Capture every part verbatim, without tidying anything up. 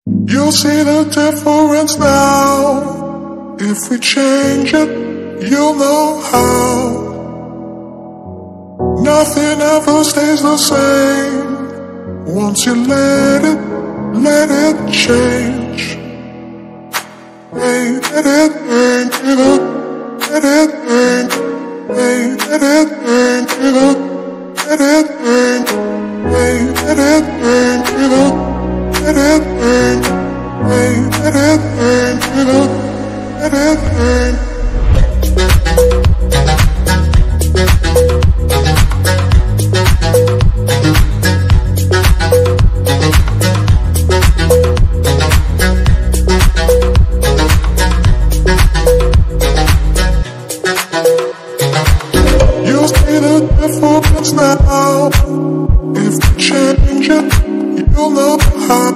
You'll see the difference now. If we change it, you'll know how. Nothing ever stays the same. Once you let it, let it change. Hey, let it burn, give up, let it burn. Hey, let it burn, give up, let it burn. Hey, let it burn, give up, let it burn. Hey, let it burn, give up, let it burn. You'll see the difference now. If you change it, you'll know how.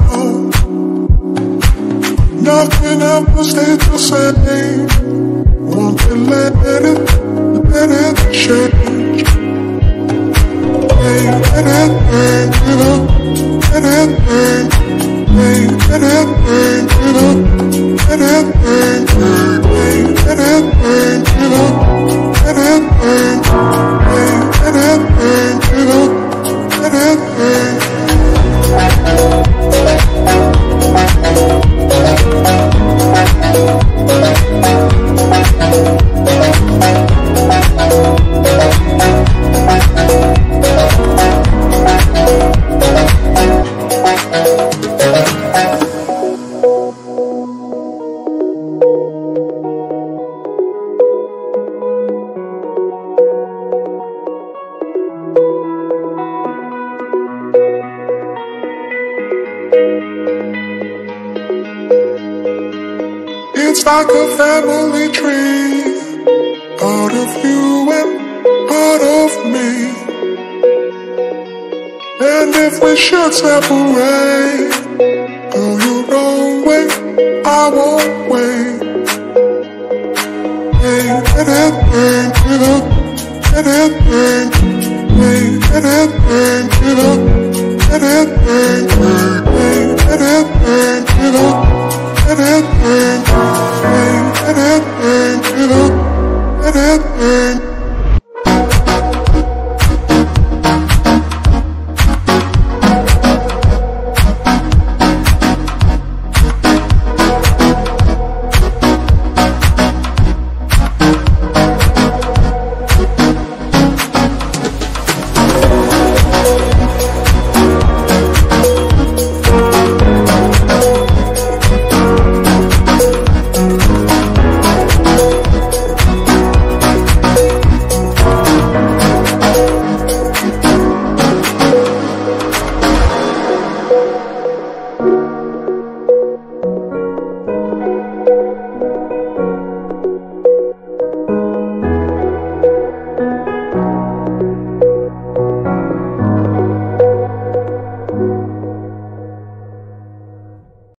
Nothing ever stays the same. Once you let it, let it change. Hey, let it burn, give up, let it burn. Hey, let it burn, give up, let it burn. Hey, let it burn, give up, let it burn. Hey, let it burn, give up, let it burn. It's like a family tree, part of you and part of me. And if we should separate, go your own way, I won't wait.